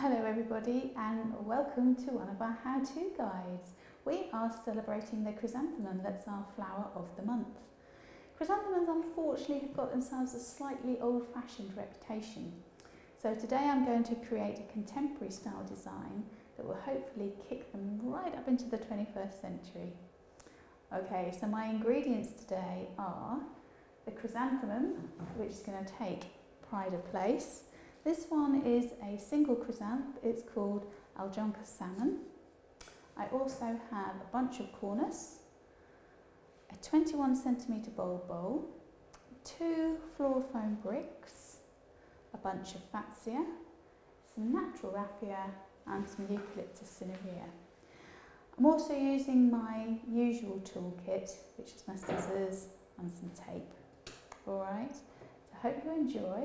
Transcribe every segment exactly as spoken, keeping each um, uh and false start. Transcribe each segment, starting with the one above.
Hello everybody and welcome to one of our how-to guides. We are celebrating the chrysanthemum, that's our flower of the month. Chrysanthemums unfortunately have got themselves a slightly old-fashioned reputation. So today I'm going to create a contemporary style design that will hopefully kick them right up into the twenty-first century. Okay, so my ingredients today are the chrysanthemum, which is going to take pride of place. This one is a single chrysanth, it's called Aljonka Slamon. I also have a bunch of Cornus, a twenty-one centimetre bulb bowl, two floral foam bricks, a bunch of Fatsia, some natural Raffia and some Eucalyptus Cinerea. I'm also using my usual toolkit, which is my scissors and some tape. Alright, so I hope you enjoy.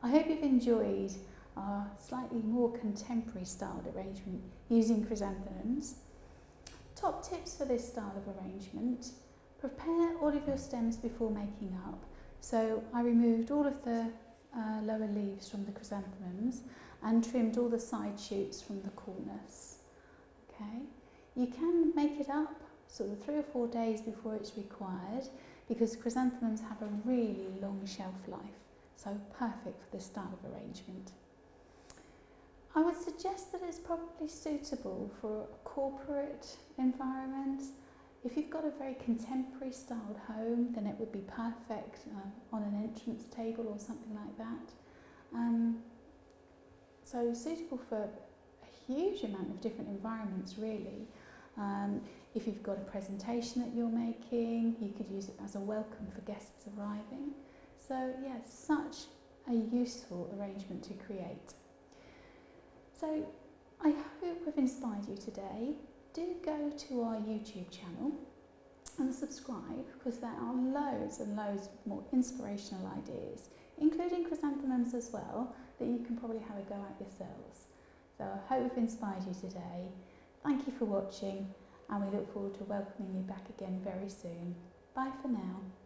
I hope you've enjoyed our slightly more contemporary styled arrangement using chrysanthemums. Top tips for this style of arrangement: prepare all of your stems before making up. So I removed all of the uh, lower leaves from the chrysanthemums and trimmed all the side shoots from the Cornus. Okay, you can make it up sort of three or four days before it's required, because chrysanthemums have a really long shelf life, so perfect for this style of arrangement. I would suggest that it's probably suitable for a corporate environment. If you've got a very contemporary styled home, then it would be perfect uh, on an entrance table or something like that. Um, so suitable for a huge amount of different environments, really. Um, if you've got a presentation that you're making, you could use it as a welcome for guests arriving. So yeah, such a useful arrangement to create. So I hope we've inspired you today. Do go to our YouTube channel and subscribe, because there are loads and loads more inspirational ideas, including chrysanthemums as well, that you can probably have a go at yourselves. So I hope we've inspired you today. Thank you for watching, and we look forward to welcoming you back again very soon. Bye for now.